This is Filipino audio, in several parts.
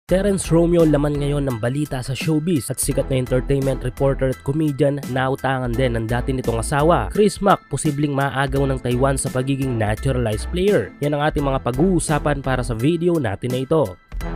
Terence Romeo laman ngayon ng balita sa showbiz at sikat na entertainment reporter at comedian na utangan din ng dati nitong asawa. Chris Mack posibleng maagaw ng Taiwan sa pagiging naturalized player. Yan ang ating mga pag-uusapan para sa video natin na ito.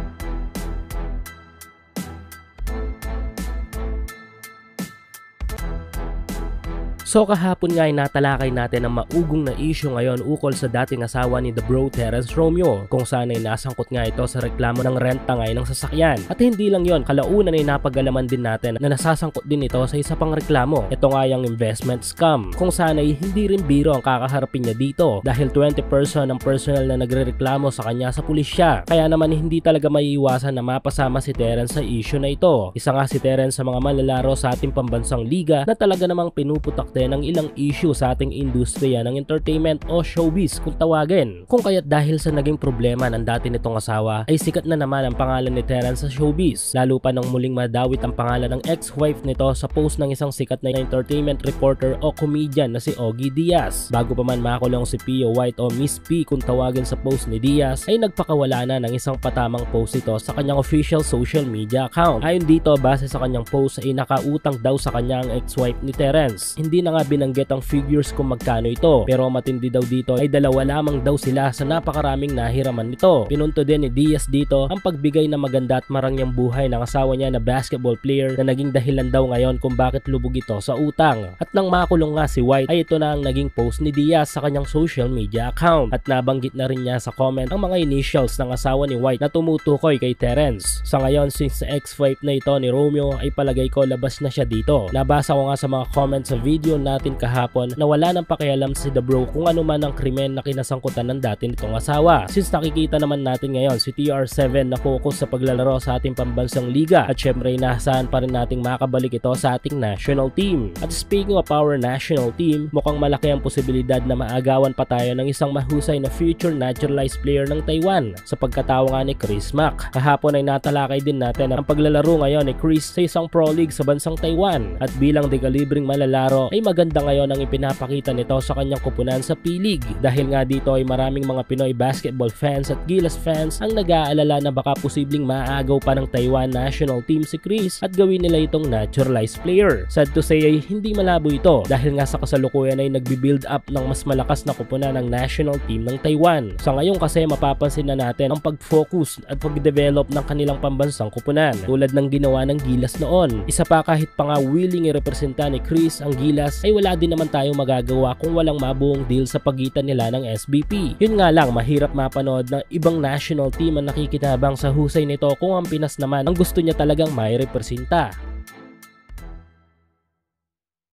So kahapon nga ay natalakay natin ang maugong na issue ngayon ukol sa dating asawa ni The Bro Terence Romeo, kung saan ay nasangkot nga ito sa reklamo ng renta ngayon ng sasakyan. At hindi lang yon, kalaunan ay napag-alaman din natin na nasasangkot din ito sa isa pang reklamo. Ito nga yung investment scam, kung saan ay hindi rin biro ang kakaharapin niya dito dahil 20% ang personal na nagrereklamo sa kanya sa pulisya. Kaya naman hindi talaga maiiwasan na mapasama si Terence sa issue na ito. Isa nga si Terence sa mga malalaro sa ating pambansang liga na talaga namang pinuputak ng ilang issue sa ating industriya ng entertainment o showbiz kung tawagin. Kung kaya't dahil sa naging problema ng dati nitong asawa ay sikat na naman ang pangalan ni Terence sa showbiz, lalo pa nang muling madawit ang pangalan ng ex-wife nito sa post ng isang sikat na entertainment reporter o comedian na si Ogie Diaz. Bago pa man makulong si Pio White o Miss P kung tawagin sa post ni Diaz, ay nagpakawala na ng isang patamang post ito sa kanyang official social media account. Ayon dito, base sa kanyang post ay nakautang daw sa kanya ang ex-wife ni Terence. Hindi na nga binanggit ang figures kung magkano ito, pero matindi daw dito ay dalawa lamang daw sila sa napakaraming nahiraman nito. Pinunto din ni Diaz dito ang pagbigay na maganda at marangyang buhay ng asawa niya na basketball player na naging dahilan daw ngayon kung bakit lubog ito sa utang. At nang makulong nga si White ay ito na ang naging post ni Diaz sa kanyang social media account, at nabanggit na rin niya sa comment ang mga initials ng asawa ni White na tumutukoy kay Terence. Sa ngayon, since ex-wife na ito ni Romeo ay palagay ko labas na siya dito. Nabasa ko nga sa mga comments sa video natin kahapon na wala nang pakialam si The Bro kung ano man ang krimen na kinasangkutan ng dati nitong asawa. Since nakikita naman natin ngayon si TR7 na focus sa paglalaro sa ating pambansang liga, at syempre inaasahan pa rin nating makabalik ito sa ating national team. At speaking of our national team, mukhang malaki ang posibilidad na maagawan pa tayo ng isang mahusay na future naturalized player ng Taiwan sa pagkatawa nga ni Chris Mack. Kahapon ay natalakay din natin ang paglalaro ngayon ni Chris sa isang pro league sa bansang Taiwan, at bilang dekalibreng malalaro ay maganda ngayon ang ipinapakita nito sa kanyang kupunan sa P-League, dahil nga dito ay maraming mga Pinoy basketball fans at Gilas fans ang nag-aalala na baka posibleng maagaw pa ng Taiwan national team si Chris at gawin nila itong naturalized player. Sad to say ay hindi malabo ito dahil nga sa kasalukuyan ay nagbi-build up ng mas malakas na kupunan ng national team ng Taiwan. Sa ngayon kasi mapapansin na natin ang pag-focus at pag-develop ng kanilang pambansang kupunan tulad ng ginawa ng Gilas noon. Isa pa, kahit pa nga willing i-representa ni Chris ang Gilas ay wala din naman tayong magagawa kung walang mabuong deal sa pagitan nila ng SBP. Yun nga lang, mahirap mapanood ng ibang national team ang nakikitabang sa husay nito kung ang Pinas naman ang gusto niya talagang may representa.